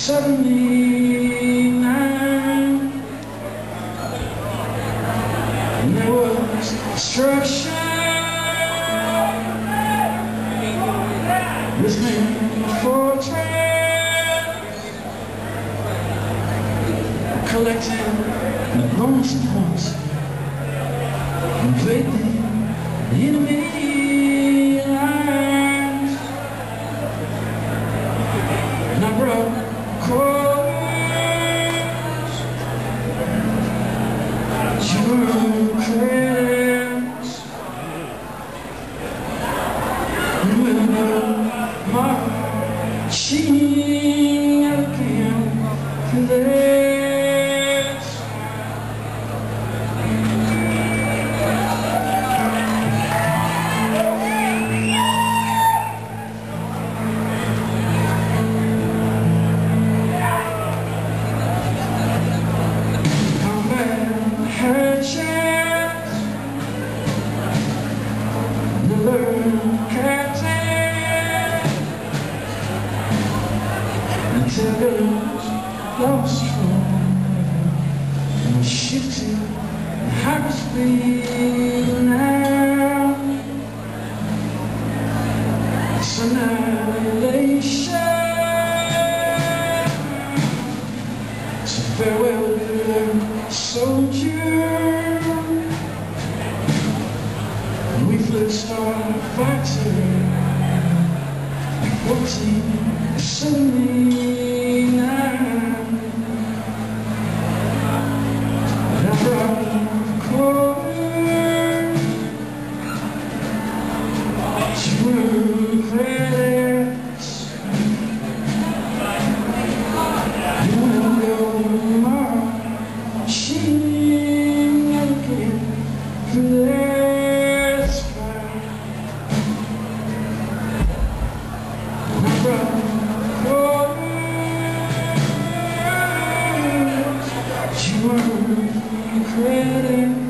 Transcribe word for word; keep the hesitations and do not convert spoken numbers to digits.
seventy-nine, and there was destruction. This man fortress collecting the bonus points, invading the enemy lines, and I brought chords, your credits, and when marching again to this combat her chance, the learned captain. Until girls lost control and we're shifting at hyperspeed now. It's annihilation. So farewell, little soldier. And we flew Starfighter fourteen seventy-nine, and I brought chords, two credits, you will go marching again through the sky, and I brought credit.